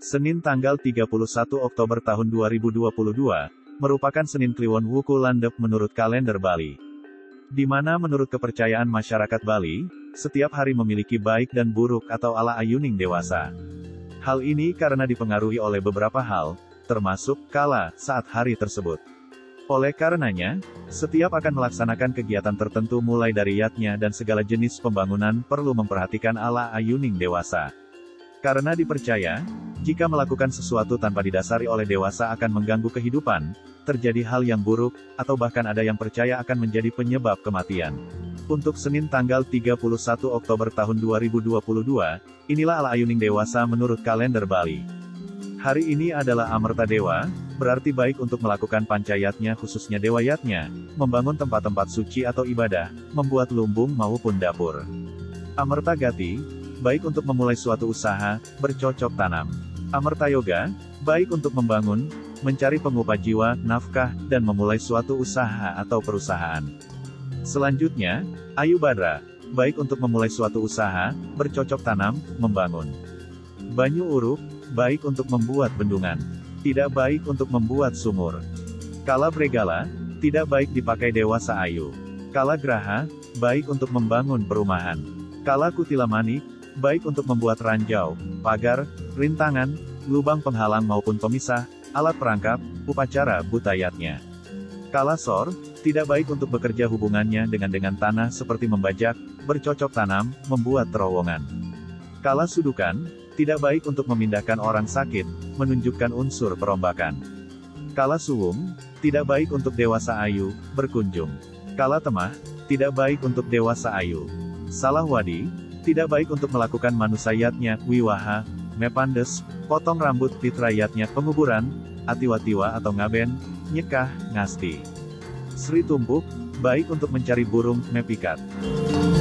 Senin tanggal 31 Oktober tahun 2022, merupakan Senin Kliwon Wuku Landep menurut kalender Bali. Di mana menurut kepercayaan masyarakat Bali, setiap hari memiliki baik dan buruk atau ala ayuning dewasa. Hal ini karena dipengaruhi oleh beberapa hal, termasuk kala saat hari tersebut. Oleh karenanya, setiap akan melaksanakan kegiatan tertentu mulai dari yatnya dan segala jenis pembangunan perlu memperhatikan ala ayuning dewasa. Karena dipercaya, jika melakukan sesuatu tanpa didasari oleh dewasa akan mengganggu kehidupan, terjadi hal yang buruk, atau bahkan ada yang percaya akan menjadi penyebab kematian. Untuk Senin tanggal 31 Oktober tahun 2022, inilah ala ayuning dewasa menurut kalender Bali. Hari ini adalah Amerta Dewa, berarti baik untuk melakukan pancayatnya khususnya dewayatnya, membangun tempat-tempat suci atau ibadah, membuat lumbung maupun dapur. Amerta Gati, baik untuk memulai suatu usaha, bercocok tanam. Amerta Yoga, baik untuk membangun, mencari pengupah jiwa, nafkah, dan memulai suatu usaha atau perusahaan. Selanjutnya, Ayu Badra, baik untuk memulai suatu usaha, bercocok tanam, membangun. Banyu Uruk, baik untuk membuat bendungan. Tidak baik untuk membuat sumur. Kala Bregala, tidak baik dipakai dewasa ayu. Kala Graha, baik untuk membangun perumahan. Kala Kutila Manik, baik untuk membuat ranjau, pagar, rintangan, lubang penghalang maupun pemisah, alat perangkap, upacara butayatnya. Kala Sor, tidak baik untuk bekerja hubungannya dengan tanah seperti membajak, bercocok tanam, membuat terowongan. Kala Sudukan, tidak baik untuk memindahkan orang sakit, menunjukkan unsur perombakan. Kala Suwung, tidak baik untuk dewasa ayu, berkunjung. Kala Temah, tidak baik untuk dewasa ayu. Salah Wadi, tidak baik untuk melakukan manusayatnya, wiwaha, mepandes, potong rambut fitrayatnya, penguburan, atiwatiwa atau ngaben, nyekah, ngasti. Sri Tumpuk, baik untuk mencari burung, mepikat.